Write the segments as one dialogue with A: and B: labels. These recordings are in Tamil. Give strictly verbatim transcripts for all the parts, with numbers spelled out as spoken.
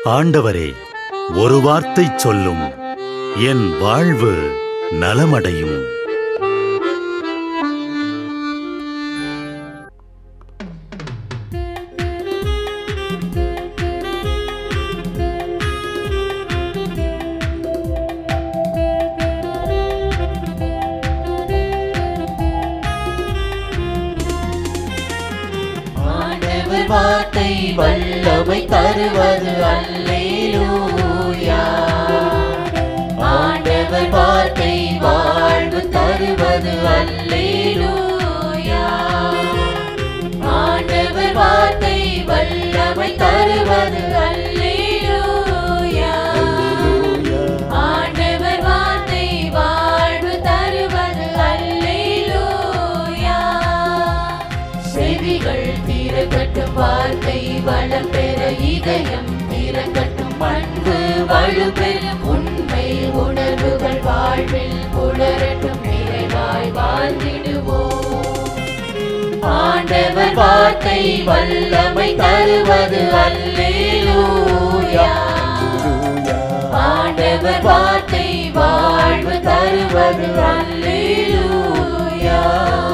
A: ஆண்டவரே, ஒரு வார்த்தை சொல்லும், என் வாழ்வு நலமடையும்.
B: வார்த்தை வல்லமை தருவது அல்லேலூயா. ஆண்டவர் வார்த்தை வாழ்வு தருவது அல்லேலூயா. ஆண்டவர் வார்த்தை வல்லமை தருவது அல்லேலூயா. ஆண்டவர் வார்த்தை வாழ்வு தருவது அல்லேலூயா. செவிகள் திறக்கட்டும், வார்த்தை வளம் பெற இதயம் திறக்கட்டும், பண்பு வலுப்பெறும், உண்மை உணர்வுகள் வாழ்வில் புலரட்டும், நிறைவாய் வாழ்ந்திடுவோம். ஆண்டவர் வார்த்தை வல்லமை தருவது அல்லேலூயா. ஆண்டவர் வார்த்தை வாழ்வு தருவது அல்லேலூயா.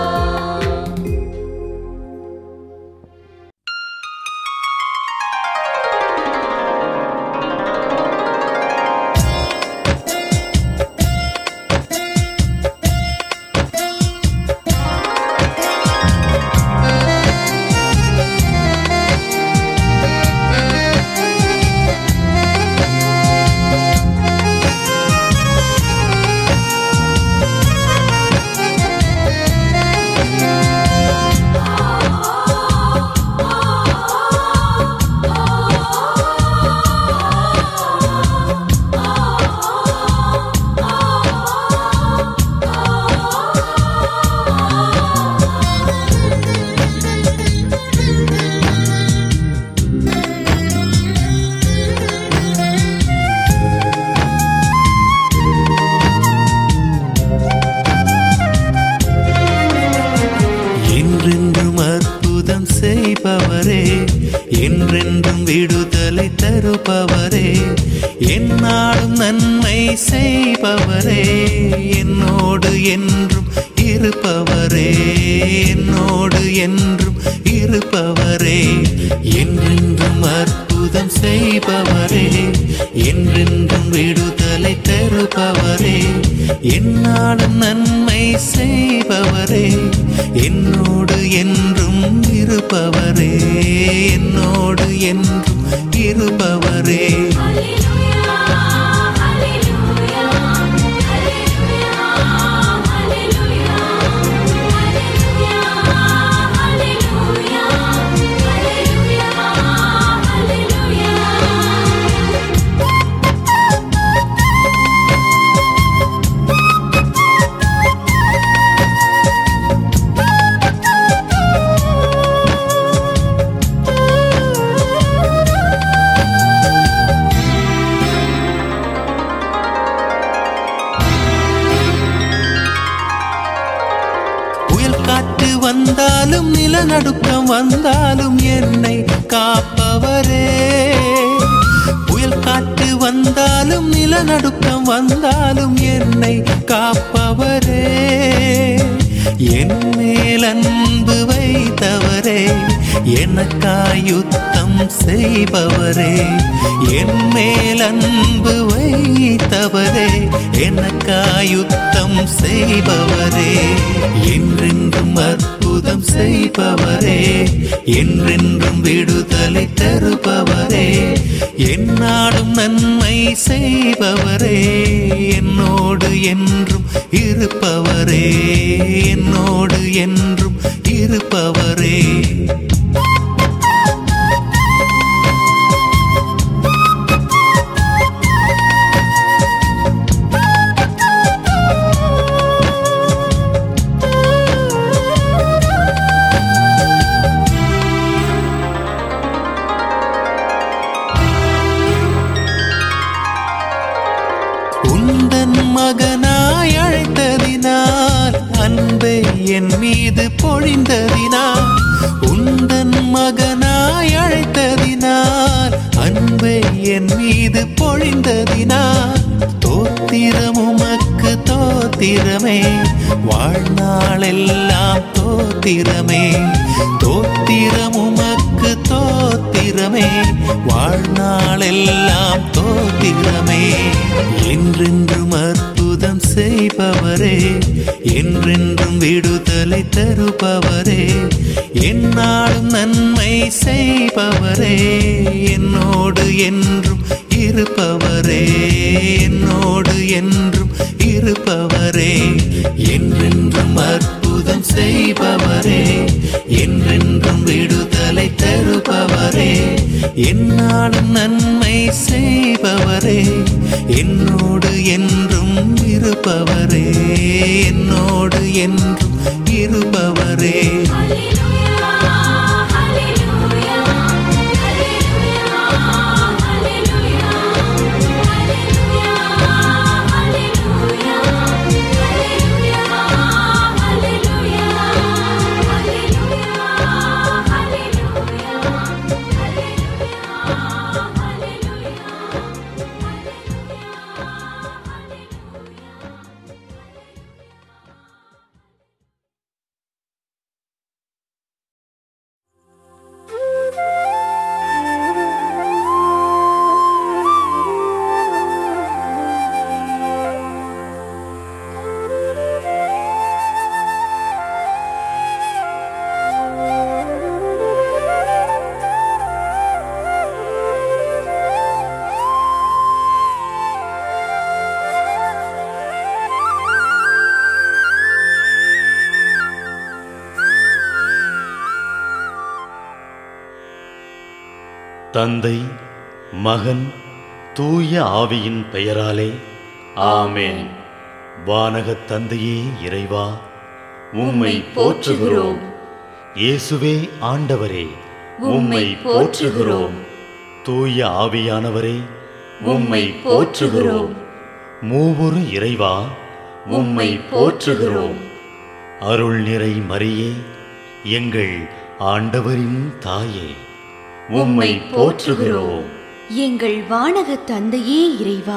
C: என்றென்றும் விடுதலை தருபவரே, என்னாலும் நன்மை செய்பவரே, என்னோடு என்றும் இருப்பவரே, என்னோடு என்றும் இருப்பவரே, என்றென்றும் அற்புதம் செய்பவரே, என்றென்றும் விடுதலை தருபவரே, என்னாலும் நன்மை செய்பவரே, என்னோடு என்றும் இருப்பவரே, என்னோடு என்றும் இருப்பவரே. வந்தாலும் நிலநடுக்கம் வந்தாலும் என்னை காப்பவரே, புயல் காற்று வந்தாலும் நிலநடுக்கம் வந்தாலும் என்னை காப்பவரே, என் மேல் அன்பு வைத்தவரே, எனக்காய் யுத்தம் செய்பவரே, என் மேல் அன்பு வைத்தவரே, எனக்காய் யுத்தம் செய்பவரே, என்றென்றும் அற்புதம் செய்பவரே, என்றென்றும் விடுதலை தருபவரே, என்னாலும் நன்மை செய்பவரே, என்னோடு என்றும் இருப்பவரே, என்னோடு என்றும் இருப்பவரே. உந்தன் மகனாய் அழைத்ததினால், அன்பை என் மீது பொழிந்ததினால், உந்தன் மகனாய் அழைத்ததினால், அன்பை என் பொழிந்ததினால் தோத்திரம் உமக்கு தோத்திரமே, வாழ்நாளெல்லாம் தோத்திரமே. தோத்திரம் உமக்கு தோத்திரமே, வாழ்நாளெல்லாம் தோத்திரமே. என்றென்றும் அற்புதம் செய்பவரே, என்றென்றும் விடுதலை தருபவரே, என்னாலும் நன்மை செய்பவரே, என்னோடு என்றும் இருப்பவரே, என்னோடு என்றும் இருப்பவரே. என்றென்றும் அற்புதம் செய்பவரே, என்றென்றும் விடுதலை தருபவரே, என்னாலும் நன்மை செய்பவரே, என்னோடு என்றும் இருப்பவரே, என்னோடு என்றும் இருப்பவரே.
A: தந்தை, மகன், தூய ஆவியின் பெயராலே
B: ஆமென்.
A: வானகத் தந்தையே இறைவா,
B: உம்மை போற்றுகிறோம்.
A: இயேசுவே ஆண்டவரே,
B: உம்மை போற்றுகிறோம்.
A: தூய ஆவியானவரே,
B: உம்மை போற்றுகிறோம்.
A: மூவொரு இறைவா,
B: உம்மை போற்றுகிறோம்.
A: அருள் நிறை மரியே, எங்கள் ஆண்டவரின் தாயே,
B: உம்மை போற்றுகிறோம்.
D: எங்கள் வானக தந்தையே இறைவா,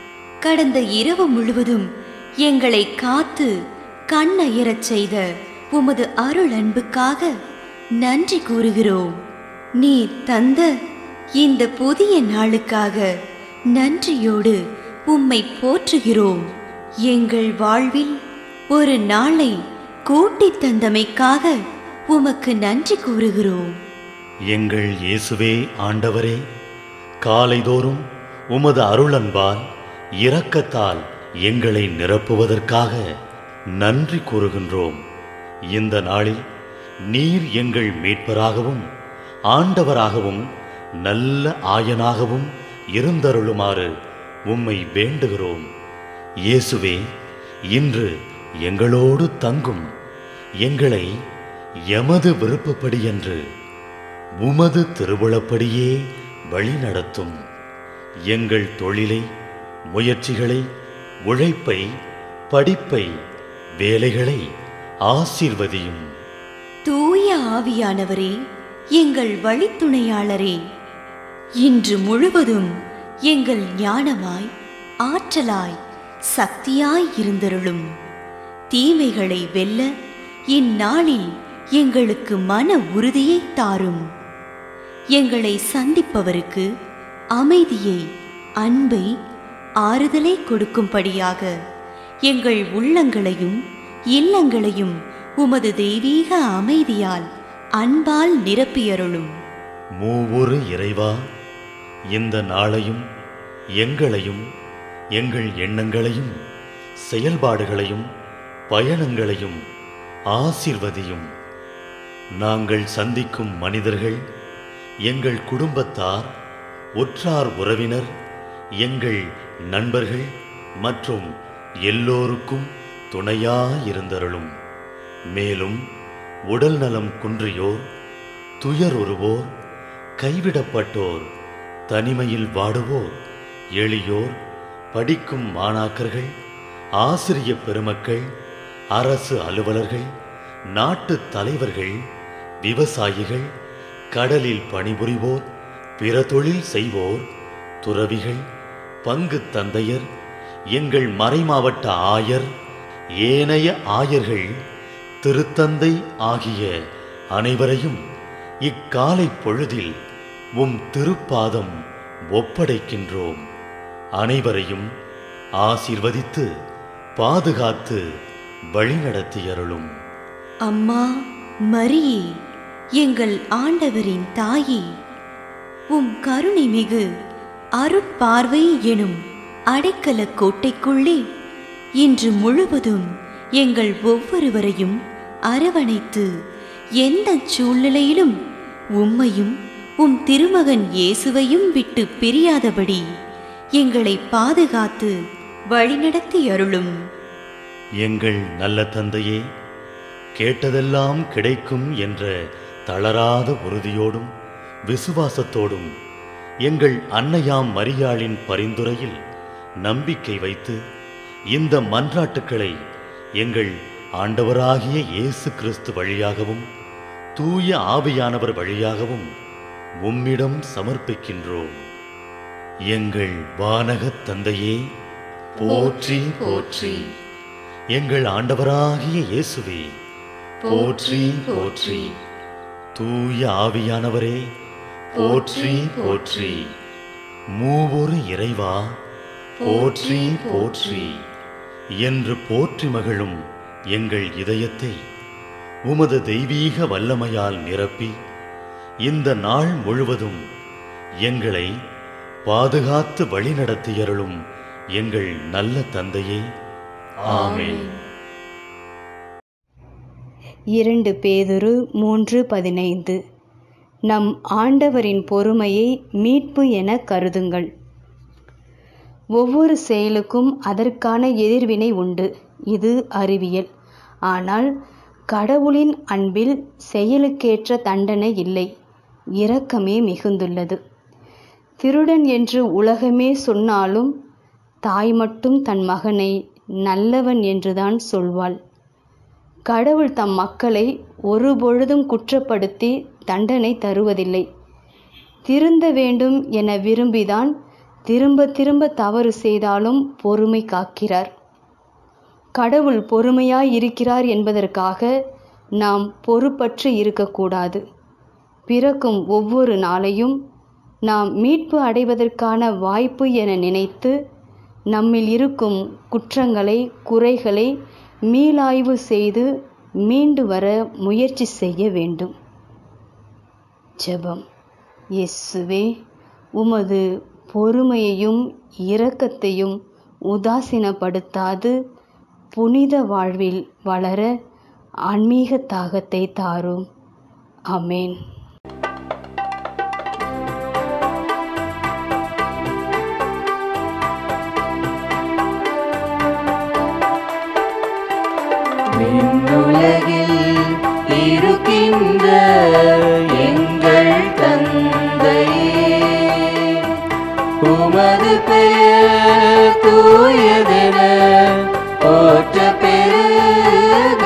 D: கடந்த இரவு முழுவதும் எங்களை காத்து கண்ணயரச் செய்த உமது அருள் அன்புக்காக நன்றி கூறுகிறோம். நீர் தந்த இந்த புதிய நாளுக்காக நன்றியோடு உம்மை போற்றுகிறோம். எங்கள் வாழ்வில் ஒரு நாளை கூட்டித் தந்தமைக்காக உமக்கு நன்றி கூறுகிறோம்.
A: எங்கள் இயேசுவே ஆண்டவரே, காலைதோறும் உமது அருளன்பால் இரக்கத்தால் எங்களை நிரப்புவதற்காக நன்றி கூறுகின்றோம். இந்த நாளில் நீர் எங்கள் மீட்பராகவும் ஆண்டவராகவும் நல்ல ஆயனாகவும் இருந்தருளுமாறு உம்மை வேண்டுகிறோம். இயேசுவே, இன்று எங்களோடு தங்கும், எங்களை எமது விருப்பப்படியன்று உமது திருவுளப்படியே வழிநடத்தும். எங்கள் தொழிலை, முயற்சிகளை, உழைப்பை, படிப்பை, வேலைகளை ஆசீர்வதியும்.
D: தூய ஆவியானவரே, எங்கள் வழித்துணையாளரே, இன்று முழுவதும் எங்கள் ஞானமாய், ஆற்றலாய், சக்தியாய் இருந்தருளும். தீமைகளை வெல்ல இந்நாளில் எங்களுக்கு மன உறுதியை தாரும். எங்களை சந்திப்பவருக்கு அமைதியை, அன்பை, ஆறுதலை கொடுக்கும்படியாக எங்கள் உள்ளங்களையும் இல்லங்களையும் உமது தெய்வீக அமைதியால், அன்பால் நிரப்பியருளும்.
A: மூவொரு இறைவா, இந்த நாளையும் எங்களையும் எங்கள் எண்ணங்களையும் செயல்பாடுகளையும் பயணங்களையும் ஆசீர்வதியும். நாங்கள் சந்திக்கும் மனிதர்கள், எங்கள் குடும்பத்தார், உற்றார் உறவினர், எங்கள் நண்பர்கள் மற்றும் எல்லோருக்கும் துணையாயிருந்தருளும். மேலும் உடல் நலம் குன்றியோர், துயருறுவோர், கைவிடப்பட்டோர், தனிமையில் வாடுவோர், எளியோர், படிக்கும் மாணாக்கர்கள், ஆசிரிய பெருமக்கள், அரசு அலுவலர்கள், நாட்டு தலைவர்கள், விவசாயிகள், கடலில் பணிபுரிவோர், பிற தொழில் செய்வோர், துறவிகள், பங்கு தந்தையர், எங்கள் மறைமாவட்ட ஆயர், ஏனைய ஆயர்கள், திருத்தந்தை ஆகிய அனைவரையும் இக்காலை பொழுதில் உம் திருப்பாதம் ஒப்படைக்கின்றோம். அனைவரையும் ஆசீர்வதித்து பாதுகாத்து வழிநடத்தியருளும்.
D: அம்மா மரியே, எங்கள் ஆண்டவரின் தாயே, உம் கருணை மிகு அருட்பார்வை எனும் அடைக்கல கோட்டைக்குள்ளே இன்று முழுவதும் எங்கள் ஒவ்வொருவரையும் அரவணைத்து எந்த சூழ்நிலையிலும் உம்மையும் உம் திருமகன் இயேசுவையும் விட்டு பிரியாதபடி எங்களை பாதுகாத்து வழிநடத்தி அருளும்.
A: எங்கள் நல்ல தந்தையே, கேட்டதெல்லாம் கிடைக்கும் என்ற தளராத உறுதியோடும் விசுவாசத்தோடும் எங்கள் அன்னையாம் மரியாளின் பரிந்துரையில் நம்பிக்கை வைத்து இந்த மன்றாட்டுக்களை எங்கள் ஆண்டவராகிய இயேசு கிறிஸ்து வழியாகவும் தூய ஆவியானவர் வழியாகவும் உம்மிடம் சமர்ப்பிக்கின்றோம். எங்கள் வானகத் தந்தையே, போற்றி போற்றி. எங்கள் ஆண்டவராகிய இயேசுவே, போற்றி போற்றி. தூய ஆவியானவரே, போற்றி போற்றி. மூவொரு இறைவா, போற்றி போற்றி என்று போற்றி மகிழும் எங்கள் இதயத்தை உமது தெய்வீக வல்லமையால் நிரப்பி இந்த நாள் முழுவதும் எங்களை பாதுகாத்து வழிநடத்தியருளும் எங்கள் நல்ல தந்தையே, ஆமென்.
E: இரண்டு பேதுரு மூன்று பதினைந்து. நம் ஆண்டவரின் பொறுமையை மீட்பு என கருதுங்கள். ஒவ்வொரு செயலுக்கும் அதற்கான எதிர்வினை உண்டு. இது அறிவியல். ஆனால் கடவுளின் அன்பில் செயலுக்கேற்ற தண்டனை இல்லை, இரக்கமே மிகுந்துள்ளது. திருடன் என்று உலகமே சொன்னாலும் தாய் மட்டும் தன் மகனை நல்லவன் என்றுதான் சொல்வாள். கடவுள் தம் மக்களை ஒருபொழுதும் குற்றப்படுத்தி தண்டனை தருவதில்லை. திருந்த வேண்டும் என விரும்பிதான் திரும்ப திரும்ப தவறு செய்தாலும் பொறுமை காக்கிறார். கடவுள் பொறுமையாய் இருக்கிறார் என்பதற்காக நாம் பொறுப்பற்று இருக்கக்கூடாது. பிறக்கும் ஒவ்வொரு நாளையும் நாம் மீட்பு அடைவதற்கான வாய்ப்பு என நினைத்து நம்மில் இருக்கும் குற்றங்களை, குறைகளை மீளாய்வு செய்து மீண்டு வர முயற்சி செய்ய வேண்டும். ஜெபம். இயேசுவே, உமது பொறுமையையும் இரக்கத்தையும் உதாசீனப்படுத்தாது புனித வாழ்வில் வளர ஆன்மீக தாகத்தை தாரும். ஆமென்.
B: விண்ணுலகில் இருக்கின்ற எங்கள் தந்தையே, உமது பெயர் தூயதென போற்ற பெருக.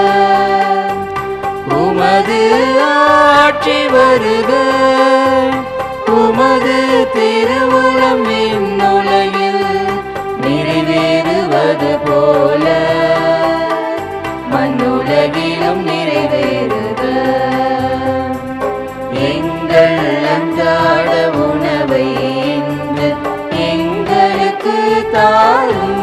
B: உமது ஆட்சி வருக. உமது திருவுளம் விண்ணுலகில் நிறைவேறுவது போல மண்ணுலகிலும் நிறைவேறுக. எங்கள் அன்றாட உணவை இன்று எங்களுக்கு தாரும்.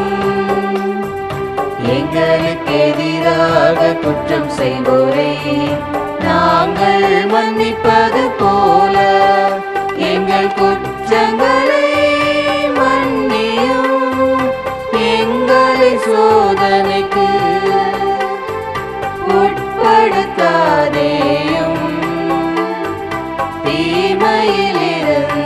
B: எங்களுக்கு எதிராக குற்றம் செய்வோரை நாங்கள் மன்னிப்பது போல எங்கள் குற்றங்களை மன்னியும். எங்களை சோதனைக்கு உட்படுத்தாதேயும், தீமையிலிருந்து